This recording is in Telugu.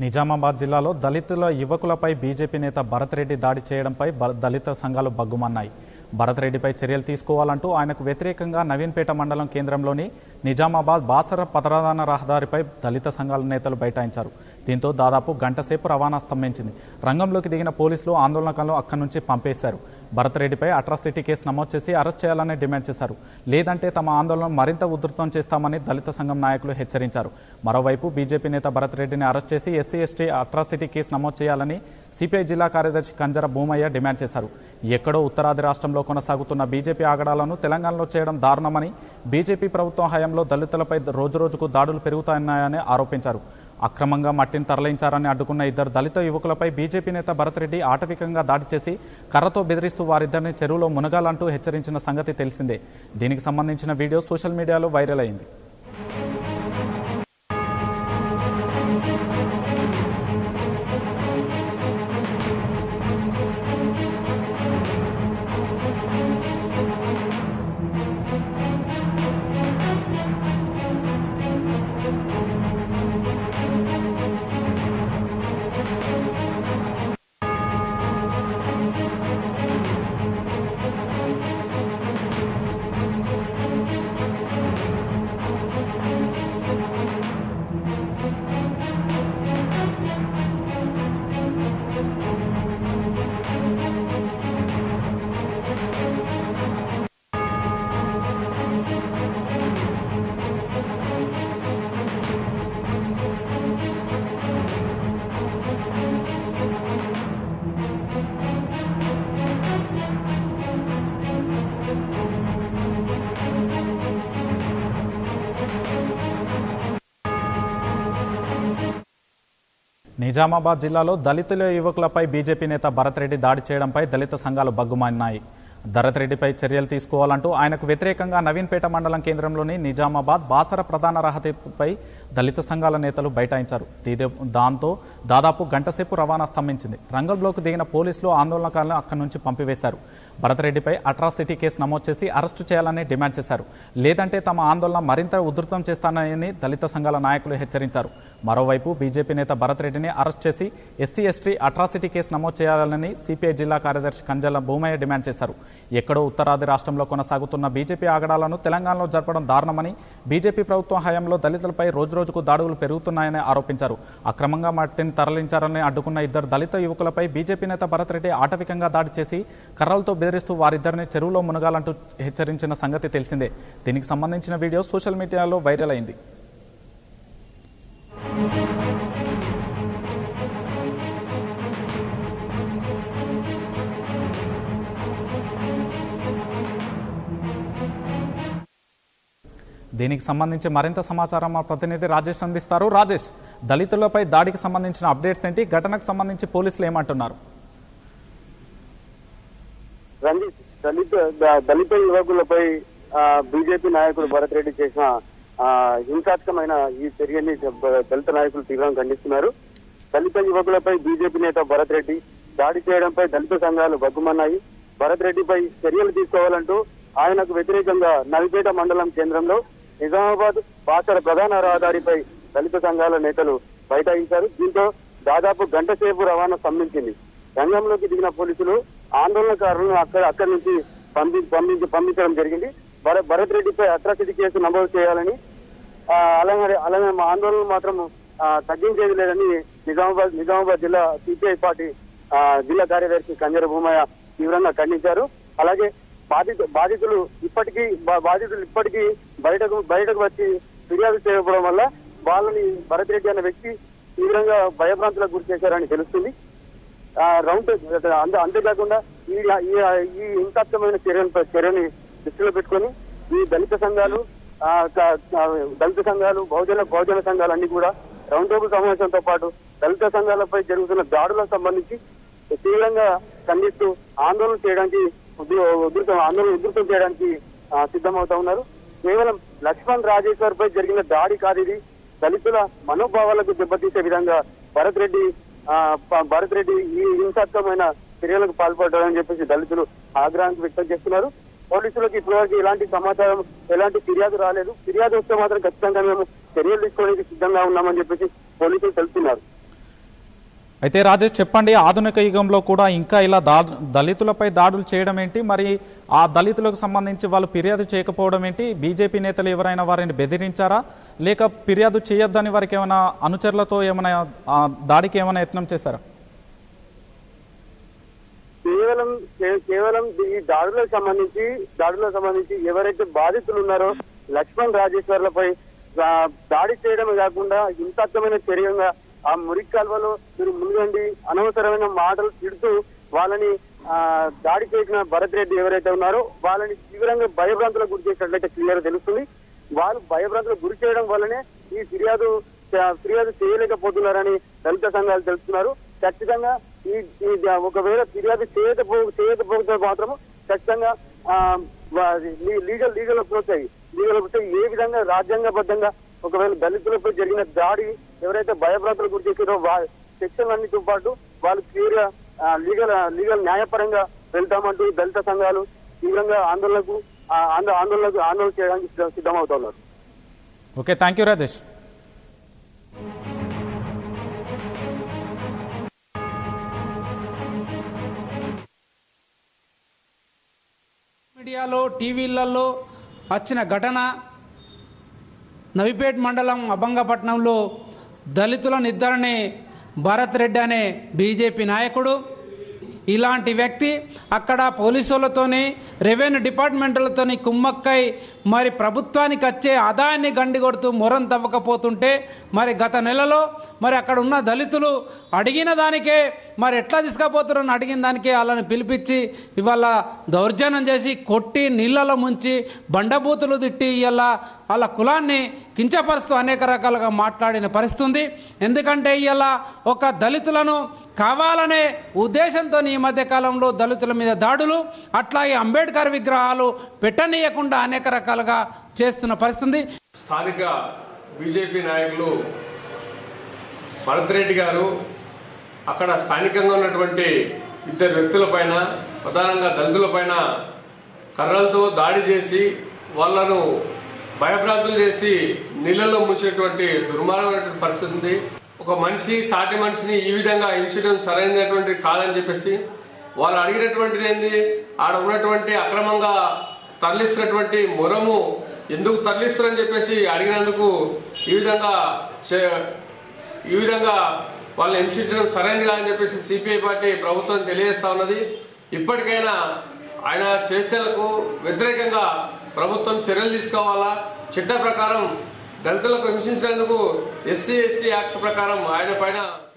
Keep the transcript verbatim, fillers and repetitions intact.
నిజామాబాద్ జిల్లాలో దళితుల యువకులపై బీజేపీ నేత భరత్ రెడ్డి దాడి చేయడంపై దళిత సంఘాలు బగ్గుమన్నాయి. భరత్ రెడ్డిపై చర్యలు తీసుకోవాలంటూ ఆయనకు వ్యతిరేకంగా నవీన్పేట మండలం కేంద్రంలోని నిజామాబాద్ బాసర ప్రధాన రహదారిపై దళిత సంఘాల నేతలు బైఠాయించారు. దీంతో దాదాపు గంట సేపు రవాణా స్తంభించింది. రంగంలోకి దిగిన పోలీసులు ఆందోళనకారులను అక్కడి నుంచి పంపేశారు. భరత్ రెడ్డిపై అట్రాసిటీ కేసు నమోదు చేసి అరెస్ట్ చేయాలని డిమాండ్ చేశారు. లేదంటే తమ ఆందోళన మరింత ఉధృతం చేస్తామని దళిత సంఘం నాయకులు హెచ్చరించారు. మరోవైపు బీజేపీ నేత భరత్ రెడ్డిని అరెస్ట్ చేసి ఎస్సీ ఎస్టీ అట్రాసిటీ కేసు నమోదు చేయాలని సిపిఐ జిల్లా కార్యదర్శి కంజర భూమయ్య డిమాండ్ చేశారు. ఎక్కడో ఉత్తరాది రాష్ట్రంలో కొనసాగుతున్న బీజేపీ ఆగడాలను తెలంగాణలో చేయడం దారుణమని, బీజేపీ ప్రభుత్వం హయాంలో దళితులపై రోజురోజుకు దాడులు పెరుగుతున్నాయని ఆరోపించారు. అక్రమంగా మట్టిని తరలించారని అడ్డుకున్న ఇద్దరు దళిత యువకులపై బీజేపీ నేత భరత్ రెడ్డి ఆటవికంగా దాడి చేసి కర్రతో బెదిరిస్తూ వారిద్దరిని చెరువులో మునగాలంటూ హెచ్చరించిన సంగతి తెలిసిందే. దీనికి సంబంధించిన వీడియో సోషల్ మీడియాలో వైరల్ అయింది. నిజామాబాద్ జిల్లాలో దళితుల యువకులపై బీజేపీ నేత భరత్ రెడ్డి దాడి చేయడంపై దళిత సంఘాలు బగ్గుమన్నాయి. భరత్ రెడ్డిపై చర్యలు తీసుకోవాలంటూ ఆయనకు వ్యతిరేకంగా నవీన్పేట మండలం కేంద్రంలోని నిజామాబాద్ బాసర ప్రధాన రహదారిపై దళిత సంఘాల నేతలు బైఠాయించారు. దాంతో దాదాపు గంట సేపు రవాణా స్తంభించింది. రంగంలోకి దిగిన పోలీసులు ఆందోళనకారులను అక్కడి నుంచి పంపివేశారు. భరత్ రెడ్డిపై అట్రాసిటీ కేసు నమోదు చేసి అరెస్టు చేయాలని డిమాండ్ చేశారు. లేదంటే తమ ఆందోళన మరింత ఉధృతం చేస్తానని దళిత సంఘాల నాయకులు హెచ్చరించారు. మరోవైపు బీజేపీ నేత భరత్ రెడ్డిని అరెస్ట్ చేసి ఎస్సీ ఎస్టీ అట్రాసిటీ కేసు నమోదు చేయాలని సిపిఐ జిల్లా కార్యదర్శి కంజల భూమయ్య డిమాండ్ చేశారు. ఎక్కడో ఉత్తరాది రాష్ట్రంలో కొనసాగుతున్న బీజేపీ ఆగడాలను తెలంగాణలో జరపడం దారుణమని, బీజేపీ ప్రభుత్వం హయాంలో దళితులపై రోజురోజుకు దాడులు పెరుగుతున్నాయని ఆరోపించారు. అక్రమంగా మట్టిని తరలించారని అడ్డుకున్న ఇద్దరు దళిత యువకులపై బీజేపీ నేత భరత్ రెడ్డి ఆటవికంగా దాడి చేసి కర్రలతో బెదిరిస్తూ వారిద్దరిని చెరువులో మునగాలంటూ హెచ్చరించిన సంగతి తెలిసిందే. దీనికి సంబంధించిన వీడియో సోషల్ మీడియాలో వైరల్ అయింది. దీనికి సంబంధించి మరింత సమాచారం మా ప్రతినిధి రాజేష్ అందిస్తారు. రాజేష్, దళితులపై దాడికి సంబంధించిన అప్డేట్స్ ఏంటి? ఘటనకు సంబంధించి పోలీసులు ఏమంటున్నారు? దళిత దళిత యువకులపై బీజేపీ నాయకుడు భరత్ రెడ్డి చేసిన హింసాత్మకమైన ఈ చర్యని దళిత నాయకులు తీవ్రంగా ఖండిస్తున్నారు. దళిత యువకులపై బీజేపీ నేత భరత్ రెడ్డి దాడి చేయడంపై దళిత సంఘాలు బగ్గుమన్నాయి. భరత్ రెడ్డిపై చర్యలు తీసుకోవాలంటూ ఆయనకు వ్యతిరేకంగా నల్పేట మండలం కేంద్రంలో నిజామాబాద్ బాసర ప్రధాన రహదారిపై దళిత సంఘాల నేతలు బైఠాయించారు. దీంతో దాదాపు గంట సేపు రవాణా స్తంభించింది. రంగంలోకి దిగిన పోలీసులు ఆందోళనకారులను అక్కడ అక్కడి నుంచి పంపి పంపించి పంపించడం జరిగింది. భరత్ రెడ్డిపై అట్రాసిటీ కేసు నమోదు చేయాలని, అలాగే అలాగే మా ఆందోళన మాత్రం తగ్గించేది లేదని నిజామాబాద్ నిజామాబాద్ జిల్లా సిపిఐ పార్టీ జిల్లా కార్యదర్శి కంజర భూమయ్య తీవ్రంగా ఖండించారు. అలాగే బాధితు బాధితులు ఇప్పటికీ బాధితులు ఇప్పటికీ బయటకు బయటకు వచ్చి ఫిర్యాదు చేయకపోవడం వల్ల వాళ్ళని భరత్ రెడ్డి అనే వ్యక్తి తీవ్రంగా భయభ్రాంతులకు గురి చేశారని తెలుస్తుంది. రౌండ్ అంతేకాకుండా ఈ ఈ హింసాత్మకమైన చర్యలపై చర్యని దృష్టిలో పెట్టుకొని ఈ దళిత సంఘాలు దళిత సంఘాలు బహుజన బహుజన సంఘాలన్నీ కూడా రౌండ్ టేబుల్ సమావేశంతో పాటు దళిత సంఘాలపై జరుగుతున్న దాడులకు సంబంధించి తీవ్రంగా ఖండిస్తూ ఆందోళన చేయడానికి ఉధృతం ఆందోళన ఉధృతం చేయడానికి సిద్ధమవుతా ఉన్నారు. కేవలం లక్ష్మణ్ రాజేశ్వర్ పై జరిగిన దాడి కాదు ఇది. దళితుల మనోభావాలకు దెబ్బతీసే విధంగా భరత్ రెడ్డి భరత్ రెడ్డి ఈ హింసాత్మకమైన చర్యలకు పాల్పడ్డారని చెప్పేసి దళితులు ఆగ్రహానికి వ్యక్తం చేస్తున్నారు. పోలీసులకు ఇప్పటివరకు ఎలాంటి సమాచారం ఎలాంటి ఫిర్యాదు రాలేదు. ఫిర్యాదు వస్తే మాత్రం ఖచ్చితంగా మేము చర్యలు తీసుకోవడానికి సిద్ధంగా ఉన్నామని చెప్పేసి పోలీసులు తెలుపుతున్నారు. అయితే రాజేష్ చెప్పండి, ఆధునిక యుగంలో కూడా ఇంకా ఇలా దా దళితులపై దాడులు చేయడం ఏంటి? మరి ఆ దళితులకు సంబంధించి వాళ్ళు ఫిర్యాదు చేయకపోవడం ఏంటి? బీజేపీ నేతలు ఎవరైనా వారిని బెదిరించారా, లేక ఫిర్యాదు చేయొద్దని వారికి ఏమైనా అనుచరులతో ఏమైనా దాడికి ఏమైనా యత్నం చేశారా? కేవలం కేవలం ఈ దాడులకు సంబంధించి దాడులకు సంబంధించి ఎవరైతే బాధితులు ఉన్నారో లక్ష్మణ్ రాజేశ్వర్లపై దాడి చేయడమే కాకుండా హింసాత్మకమైన చర్యగా ఆ మురికి కాల్వలో మీరు ముందుండి అనవసరమైన మాటలు తిడుతూ వాళ్ళని ఆ దాడి చేసిన భరత్ రెడ్డి ఎవరైతే ఉన్నారో వాళ్ళని తీవ్రంగా భయభ్రాంతులకు గురి చేసినట్లయితే క్లియర్ తెలుస్తుంది. వాళ్ళు భయభ్రాంతులకు గురి చేయడం వల్లనే ఈ ఫిర్యాదు ఫిర్యాదు చేయలేకపోతున్నారని దళిత సంఘాలు తెలుస్తున్నారు. ఖచ్చితంగా ఈ ఒకవేళ ఫిర్యాదు చేయకపో చేయకపోతే మాత్రము ఖచ్చితంగా లీగల్ లీగల్ అప్రోచ్ అయ్యి లీగల్ అప్రోచ్ ఏ విధంగా రాజ్యాంగబద్ధంగా ఒకవేళ దళితులపై జరిగిన దాడి ఎవరైతే భయభ్రాంతులకు గురి చేసారో సెక్షన్ అన్నిటితో పాటు వాళ్ళు క్లియర్ గా లీగల్ లీగల్ న్యాయపరంగా వెళ్తామంటూ దళిత సంఘాలు తీవ్రంగా ఆందోళనకు ఆందోళనకు ఆందోళన చేయడానికి సిద్ధమవుతున్నారు. Okay, thank you Rajesh. మీడియాలో టీవీలలో వచ్చిన ఘటన నవిపేట్ మండలం అభంగపట్నంలో దళితుల నిద్రనే భరత్ రెడ్డి అనే బీజేపీ నాయకుడు. ఇలాంటి వ్యక్తి అక్కడ పోలీసులతోని రెవెన్యూ డిపార్ట్మెంట్లతోని కుమ్మక్కై మరి ప్రభుత్వానికి వచ్చే ఆదాయాన్ని గండిగొడుతూ మొరం తవ్వకపోతుంటే మరి గత నెలలో మరి అక్కడ ఉన్న దళితులు అడిగిన దానికే మరి ఎట్లా తీసుకుపోతారని అడిగిన దానికే వాళ్ళని పిలిపించి ఇవాళ దౌర్జన్యం చేసి కొట్టి నీళ్ళలో ముంచి బండబూతులు తిట్టి ఇవాళ వాళ్ళ కులాన్ని కించపరుస్తూ అనేక రకాలుగా మాట్లాడిన పరిస్థితి ఉంది. ఎందుకంటే ఇవాళ ఒక దళితులను కావాలనే ఉద్దేశంతో ఈ మధ్య కాలంలో దళితుల మీద దాడులు, అట్లాగే అంబేద్కర్ విగ్రహాలు పెట్టనీయకుండా అనేక రకాలుగా చేస్తున్న పరిస్థితి. స్థానిక బీజేపీ నాయకులు భరత్ రెడ్డి గారు అక్కడ స్థానికంగా ఉన్నటువంటి ఇద్దరు వ్యక్తులపైన, ప్రధానంగా దళితులపైన కర్రలతో దాడి చేసి వాళ్లను భయభ్రాంతులు చేసి నీళ్లలో ముంచినటువంటి దుర్మార్గమైనటువంటి పరిస్థితి ఉంది. ఒక మనిషి సాటి మనిషిని ఈ విధంగా హింసించడం సరైనటువంటి కాదని చెప్పేసి వాళ్ళు అడిగినటువంటిది ఏంది, ఆడ ఉన్నటువంటి అక్రమంగా తరలిస్తున్నటువంటి మొరము ఎందుకు తరలిస్తారని చెప్పేసి అడిగినందుకు ఈ విధంగా ఈ విధంగా వాళ్ళని హింసించడం సరైనది కాదని చెప్పేసి సిపిఐ పార్టీ ప్రభుత్వం తెలియజేస్తా ఉన్నది. ఇప్పటికైనా ఆయన చేష్టలకు వ్యతిరేకంగా ప్రభుత్వం చర్యలు తీసుకోవాలా. చట్ట ప్రకారం దళితులకు హింసించినందుకు ఎస్సీ ఎస్టీ యాక్ట్ ప్రకారం ఆయన పైన